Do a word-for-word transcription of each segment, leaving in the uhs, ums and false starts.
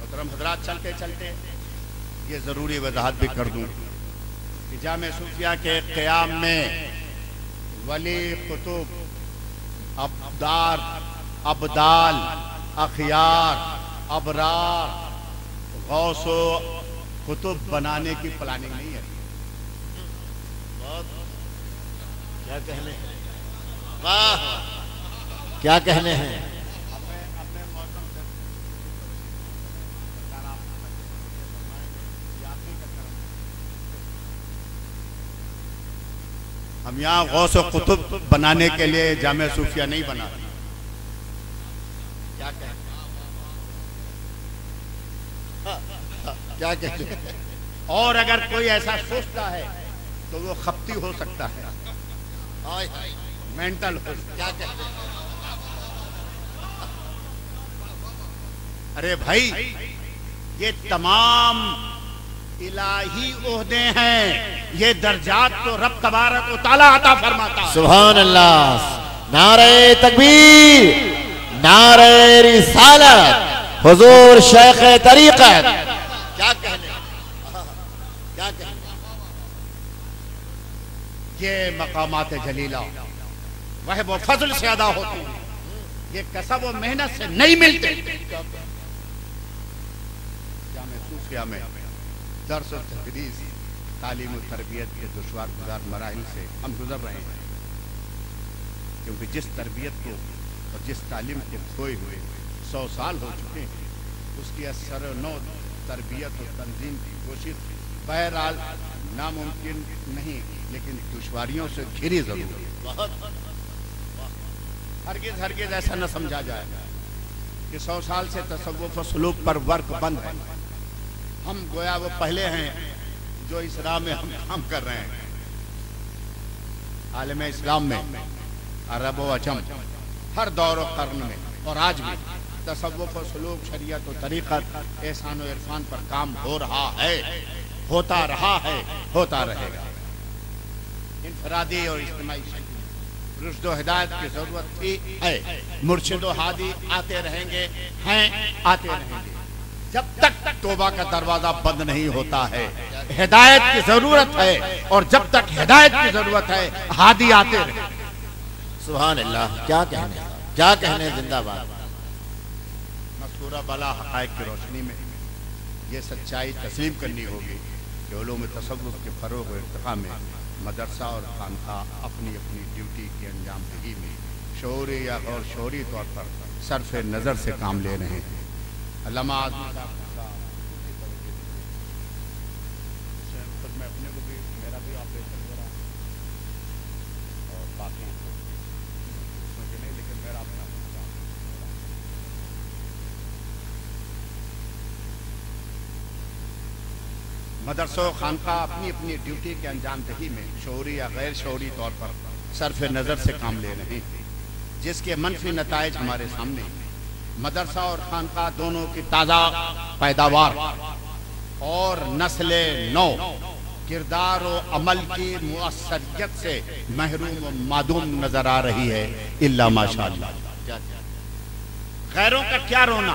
मोहतरम हजरात, चलते चलते ये ज़रूरी वजाहत भी कर दूँ कि जामे सूफिया के क़याम में वली, कुतुब, अब्दार, अब्दाल, अखियार, अबरार, गौसो कुतुब बनाने की प्लानिंग नहीं है। क्या कहने हैं, वाह क्या कहने हैं। हम यहाँ गौस व कुतुब बनाने के लिए जामे सूफिया नहीं बना। क्या कहते क्या कहते हैं। और अगर कोई ऐसा सोचता है तो वो खपती हो सकता है, मेंटल हो। क्या कहते हैं। अरे भाई, ये तमाम इलाही ओहदे हैं, ये दर्जात तो रब तबारक व तआला अता फरमाता है। सुभान अल्लाह। नारे तकबीर, नारे रिसालत, हुजूर शेख तरीक़त। क्या कहने क्या कहने। ये मकामात जलीला वह वो फजल से अदा होती है, ये कसब व मेहनत से नहीं मिलते। जामे सूफिया में दर्स और तदरीस, तालीम और तरबियत के दुश्वार गुजार मराहिल से हम गुजर रहे हैं, क्योंकि जिस तरबियत को और जिस तालीम को खोए हुए सौ साल हो चुके हैं, उसकी असर नौ तरबियत और तंजीम की कोशिश बहरहाल नामुमकिन नहीं, लेकिन दुश्वारियों से घिरी जरूर। हरगिज हरगिज ऐसा न समझा जाए कि सौ साल से तसव्वुफ व सुलूक पर वर्क बंद है। हम गोया वो पहले हैं जो इस राह में हम काम कर रहे हैं। आलम इस्लाम में अरब व अजम हर दौर व कर्न में और आज भी तसव्वुफ व सुलूक, शरीयत व तरीक़त, एहसान व इरफान पर काम हो रहा है, होता रहा है, होता रहेगा। इनफरादी और इज्तिमाई रुश्द व हिदायत की जरूरत थी, है। मुर्शिद व हादी आते रहेंगे, हैं, आते रहेंगे जब तक तौबा का दरवाजा बंद नहीं होता है। हिदायत की जरूरत है, और जब तक हिदायत की जरूरत है हादी आते रहे। सुभान अल्लाह। क्या कहने क्या कहने। जिंदाबाद। मज़कूरा बला हक़ाइक़ की रोशनी में ये सच्चाई तस्लीम करनी होगी कि उलूम तसव्वुफ़ के फ़रोग़ व इर्तिक़ा में मदरसा और खानक़ाह अपनी अपनी ड्यूटी की अंजामदही में शऊरी या गैर शऊरी तौर पर सरफ़ नज़र से काम ले रहे हैं। अल्लामा आज़मी साहब खुद में अपने को भी, मेरा भी ऑपरेशन हो रहा है और बाकी उसमें भी नहीं, लेकिन मेरा अपना मदरसों खानक़ाह अपनी अपनी ड्यूटी के अंजामदही में शऊरी या गैर शऊरी तौर पर सरफ़ नज़र से काम ले रहे हैं, जिसके मनफी नताइज हमारे सामने। मदरसा और खानक़ाह दोनों की ताज़ा पैदावार और नस्ल नौ किरदार और अमल की मुअस्सरियत से महरूम व मादूम नजर आ रही है, इल्ला माशाअल्लाह। गैरों का क्या रोना।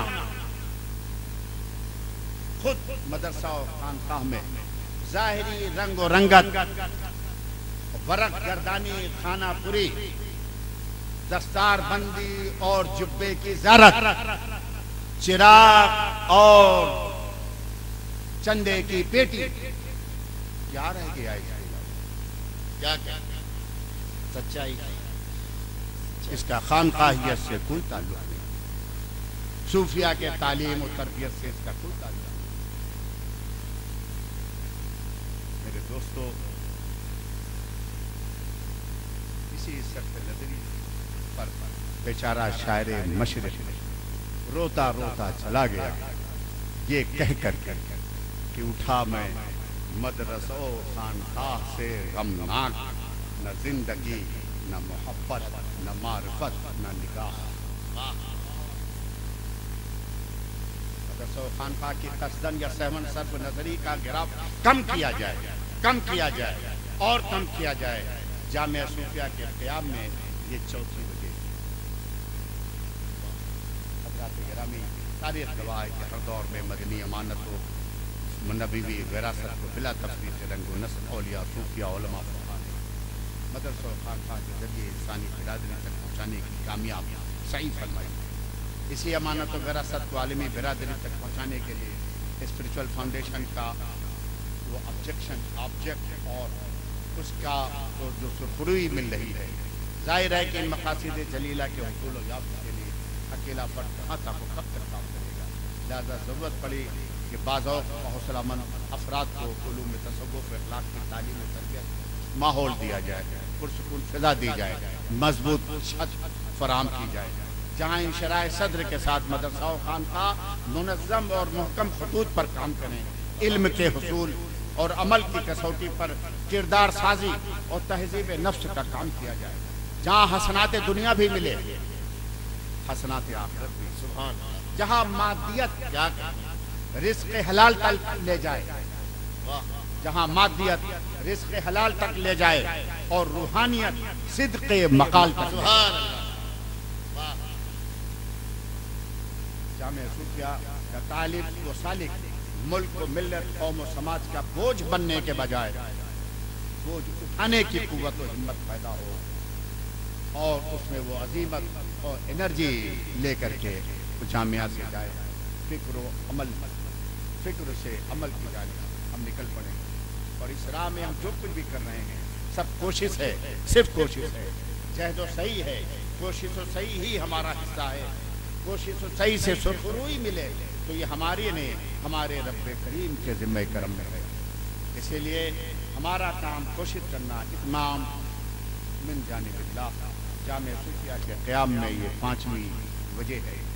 खुद मदरसा और खानक़ाह में ज़ाहिरी रंग और रंगत, वरक गर्दानी, खाना पुरी, दस्तार बंदी और जुब्बे की ज़ारत, चिराग और चंदे की पेटी, क्या रह गया इसके? क्या क्या सच्चाई। इसका खानक़ाहियत से कोई ताल्लुक नहीं, सूफिया के तालीम और तरबियत से इसका कोई ताल्लुक नहीं। मेरे दोस्तों, इसी सख्त नजरी पर बेचारा शायर मशरिक़ रोता रोता चला गया, ये कह कर कि उठा मैं मदरसों खानक़ाह से गमनाक, न जिंदगी न मोहब्बत न मारिफत न निगाह। मदरसों खानक़ाह की कसदन या सहमन सर्फ नजरी का गिराव कम किया जाए, कम किया जाए और कम किया जाए। जामिया सूफिया के क़याम में ये चौथी वजह। तारीख गवाह है कि हर दौर में मदनी अमानत हो नबीवी विरासत को बिला तफरीक रंग नस्ल औलिया सूफिया उलमा फुक़हा ने मदरसा और खानक़ाह के जरिए इंसानी बिरादरी तक पहुँचाने की कामयाब सही फरमाई। इसी अमानत और विरासत को आलमी बिरादरी तक पहुँचाने के लिए स्पिरिचुअल फाउंडेशन का वो ऑब्जेक्शन ऑब्जेक्ट और उसका तो जो सुरखरुई मिल रही है, जाहिर है कि इन मकासिद जलीला के हुसूल और याफ्त के लिए अकेला फर्द कहाँ तक वो कब तक काम करेगा। लिहाजा ज़रूरत पड़ी कि बाज़ौक़ और हौसलामंद अफराद को उलूम तसव्वुफ़ अखलाक़ की तालीम और तरबियत माहौल दिया जाए, पुरसुकून फ़िज़ा दी जाए, मजबूत छत फराहम की जाए, जहाँ इन शराए सद्र के साथ मदरसा और खानक़ाह मुनज़्ज़म और मुहकम खतूत पर काम करें, इल्म के हुसूल और अमल की कसौटी पर किरदार साजी और तहज़ीब नफ्स का काम किया जाए, जहाँ हसनात दुनिया भी मिले, हसनात आखिरत भी, सुभान, जहाँ मादियत क्या रिज़्क़ हलाल तक ले जाए, जहाँ मादियत रिज़्क़ हलाल तक ले जाए और रूहानियत सिद्क़ मकाल तक। जामे सूफिया का तालिब व सालिक मुल्क व मिल्लत कौम व समाज का बोझ बनने के बजाय बोझ उठाने की कुव्वत और हिम्मत पैदा हो और उसमें वो अजीमत और एनर्जी लेकर के जामिया से जाए, फिक्र व अमल फिक्र से अमल की जाए, हम निकल पड़े और इस राह में हम जो कुछ भी कर रहे हैं सब कोशिश है, सिर्फ कोशिश है, जहद तो सही है, कोशिश तो सही ही हमारा हिस्सा है, कोशिश तो सही से सुरखरुई मिले तो ये हमारी नहीं, हमारे रब्बे करीम के ज़िम्मे करम में है। इसीलिए हमारा काम कोशिश करना इत्माम मिन जानिबिल्लाह। जामे सूफिया के क़याम में ये पाँचवीं वजह है।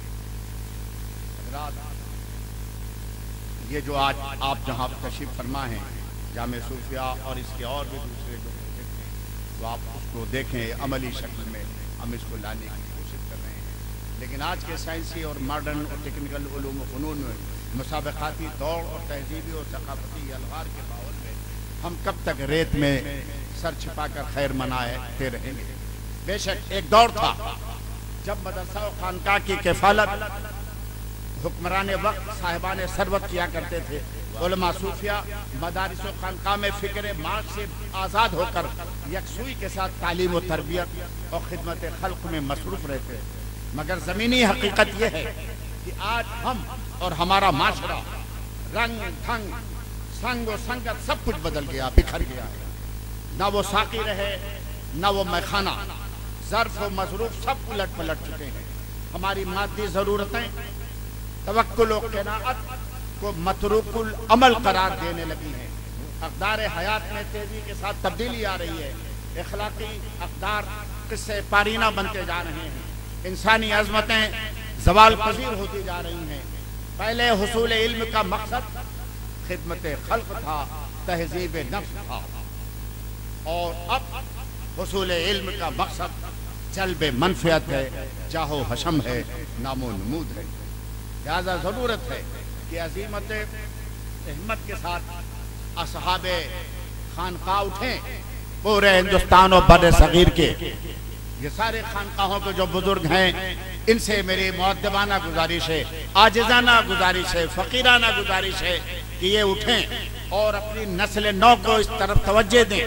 ये जो आज आप जहाँ तशरीफ़ फरमा हैं जामे सूफिया और इसके और भी दूसरे जो प्रोजेक्ट हैं तो आप उसको देखें, अमली शक्ल में हम इसको लाने की कोशिश कर रहे हैं। लेकिन आज के साइंसी और मॉडर्न और टेक्निकल उलूम व फ़नून में मुसाबक़ाती दौड़ और तहज़ीबी और सक़ाफ़ती अलवार के माहौल में हम कब तक रेत में सर छिपाकर खैर मनाते रहेंगे। बेशक एक दौर था जब मदरसा और खानक़ाह की किफ़ालत हुक्मरान वक्त साहिबान सरवत किया करते थे। उलमा सूफिया मदारिस और खानक़ाह में फ़िक्र मार्ग से आज़ाद होकर यकसुई के साथ तालीम और तरबियत और खिदमत खल्क़ में मसरूफ़ रहते थे। मगर ज़मीनी हकीकत यह है कि आज हम और हमारा माशरा रंग ढंग संग व संगत सब कुछ बदल गया, बिखर गया है। न वो साक़ी रहे न वो मैखाना, ज़र्फ़ व मज़रूफ़ सब उलट पलट चुके हैं। हमारी मादी ज़रूरतें तवक्कुल व क़नाअत को मतरूकुल अमल करार देने लगी हैं। अक़दार हयात में तेज़ी के साथ तब्दीली आ रही है। इख़लाक़ी अक़दार किस्से पारीना बनते जा रहे हैं। इंसानी अज़मतें ज़वाल पज़ीर होती जा रही हैं। पहले हुसूल इल्म का मकसद खिदमत खल्क़ था, तहज़ीब नफ्स था, और अब हुसूल इल्म का मकसद जल्ब मनफ़ियत है, जाहो हशम है, नामो नमूद है। लिहाजा ज़रूरत है कि अज़ीमत हिम्मत के साथ असहाबे खानक़ाह उठें। पूरे हिंदुस्तान और बर सग़ीर के ये सारे खानक़ाहों के जो बुजुर्ग हैं, इनसे मेरी मुअद्दबाना गुजारिश है, आजिज़ाना गुजारिश है, फ़कीराना गुजारिश है कि ये उठें और अपनी नस्ल नौ को इस तरफ तवज्जो दें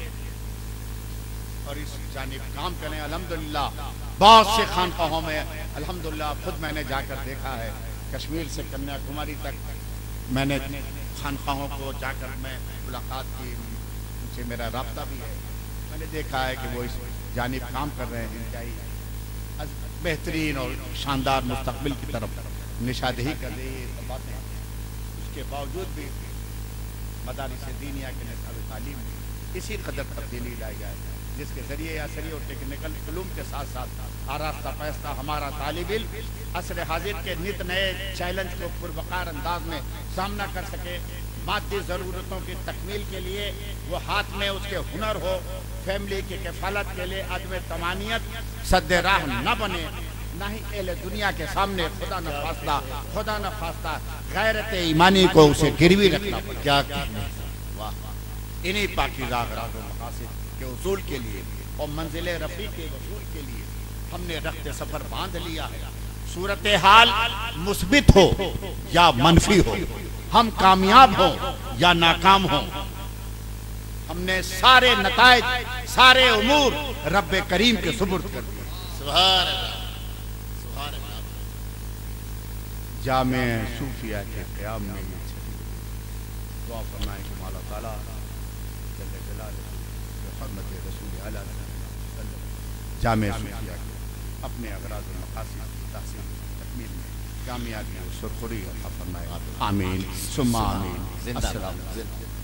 और इस जानिब काम करें। अल्हम्दुलिल्लाह बहुत से खानक़ाहों में अल्हम्दुलिल्लाह खुद मैंने जाकर देखा है, कश्मीर से कन्याकुमारी तक मैंने खानक़ाहों को जाकर मैं मुलाकात की, उनसे मेरा राब्ता भी है। मैंने देखा है कि वो इस जानिब काम कर रहे हैं, इनका बेहतरीन और शानदार मुस्तक़बिल की तरफ निशादही कर रही है बातें। उसके बावजूद भी मदारिस दीनिया के निसाब तालीम इसी कदर तब्दीली लाई जाए जिसके ज़रिए असरी और टेक्निकल उलूम के साथ साथ आरास्ता पैस्ता हमारा तालिब इल्म असर हाजिर के नित नए चैलेंज को पुरवकार अंदाज में सामना कर सके। मादी ज़रूरतों की तकमील के लिए वो हाथ में उसके हुनर हो, फैमिली की किफ़ालत के लिए अदम तमानियत सद्दे राह न बने, न ही एहले दुनिया के सामने खुदा न खास्ता खुदा न खास्ता गैरत ईमानी को उसे गिरवी रखना पड़े। क्या वाह, इन्हीं पाकीज़ा अग़राज़ व मक़ासिद के उसूल के लिए और मंजिल रफ़ी के उसूल के लिए हमने रख्त सफ़र बांध लिया है। सूरत हाल मुस्बित हो या मनफी हो, हम कामयाब हो या नाकाम हो, हमने सारे नताइज, सारे उमूर रब्बे करीम के सुपुर्द कर दिए। सुभान अल्लाह, सुभान अल्लाह। जामे सूफिया के क़याम में ये छठी दुआ फरमाएं कि मौला ताला जल्ले जलालहू बिहुर्मत रसूल अला जामे सूफिया के अपने अगराज़ व मक़ासिद की तहसील तकमील में कामयाबी और सुरखुरी अता फरमाए। आमीन सुम्मा आमीन। जिंदाबाद, अस्सलाम। जिंदाबाद।